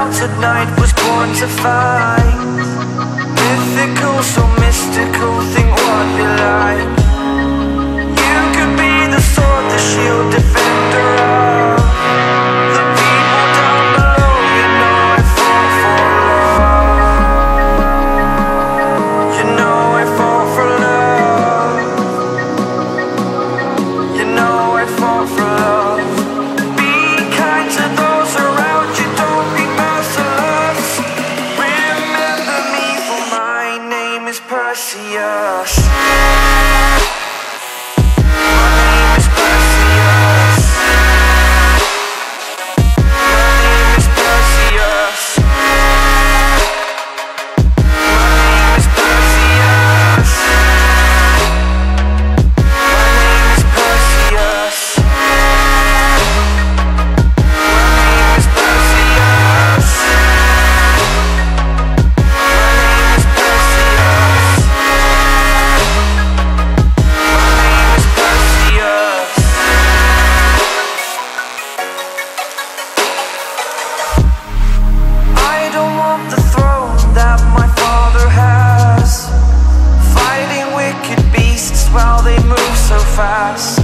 sheltered knight was born to fight. Mythical, so mystical, think what you like. You could be the sword, the shield, defender of the people down below. You know I fought for love. You know I fought for love. You know I fought for love. Be kind to those around you, don't be merciless. Remember me, for my name is Perseus. While they move so fast,